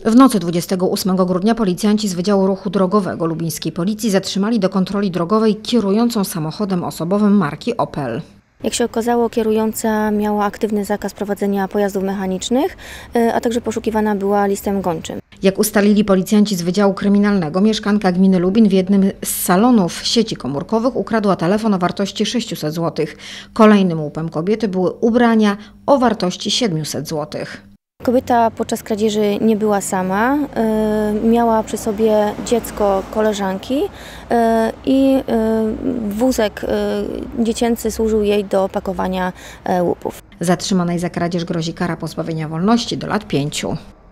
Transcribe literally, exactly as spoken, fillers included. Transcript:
W nocy dwudziestego ósmego grudnia policjanci z Wydziału Ruchu Drogowego Lubińskiej Policji zatrzymali do kontroli drogowej kierującą samochodem osobowym marki Opel. Jak się okazało, kierująca miała aktywny zakaz prowadzenia pojazdów mechanicznych, a także poszukiwana była listem gończym. Jak ustalili policjanci z Wydziału Kryminalnego, mieszkanka gminy Lubin w jednym z salonów sieci komórkowych ukradła telefon o wartości sześciuset złotych. Kolejnym łupem kobiety były ubrania o wartości siedmiuset złotych. Kobieta podczas kradzieży nie była sama, y, miała przy sobie dziecko koleżanki y, i y, wózek y, dziecięcy służył jej do pakowania y, łupów. Zatrzymanej za kradzież grozi kara pozbawienia wolności do lat pięciu.